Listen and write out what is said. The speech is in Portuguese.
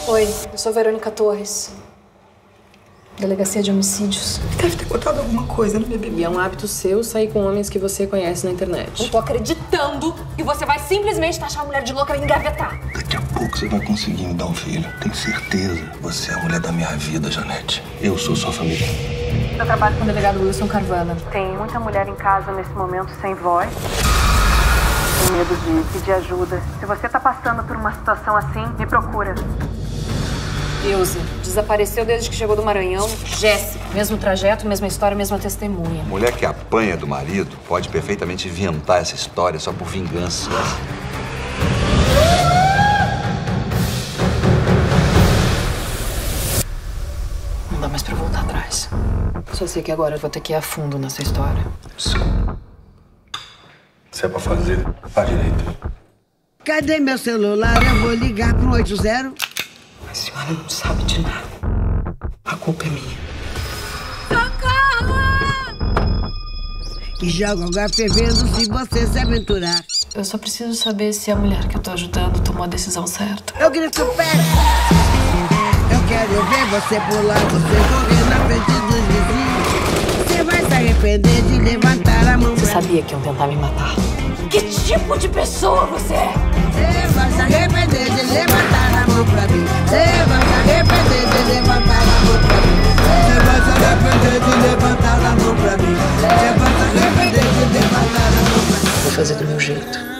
Oi, eu sou Verônica Torres. Delegacia de Homicídios. Deve ter botado alguma coisa no bebê. E é um hábito seu sair com homens que você conhece na internet. Eu tô acreditando que você vai simplesmente taxar a mulher de louca e engavetar. Daqui a pouco você vai conseguir me dar um filho. Tenho certeza. Você é a mulher da minha vida, Janete. Eu sou sua família. Eu trabalho com o delegado Wilson Carvana. Tem muita mulher em casa nesse momento sem voz. Tem medo de pedir ajuda. Se você tá passando por uma situação assim, me procura. Ilse, desapareceu desde que chegou do Maranhão. Jéssica, mesmo trajeto, mesma história, mesma testemunha. Mulher que apanha do marido pode perfeitamente inventar essa história só por vingança. Não dá mais pra voltar atrás. Só sei que agora eu vou ter que ir a fundo nessa história. Se é pra fazer, faz direito. Cadê meu celular? Eu vou ligar pro 80. A senhora não sabe de nada. A culpa é minha. E joga o gás fervendo se você se aventurar. Eu só preciso saber se a mulher que eu tô ajudando tomou a decisão certa. Eu grito pé. Eu quero ver você pular, você correr na frente dos vizinhos. Você vai se arrepender de levantar a mão. Você sabia que iam tentar me matar? Que tipo de pessoa você é? Você vai se arrepender de levantar a mão pra mim. Você vai se arrepender de levantar a mão pra mim. Você vai se arrepender de levantar a mão pra mim. Você vai se arrepender de levantar a mão pra mim. Vou fazer do meu jeito.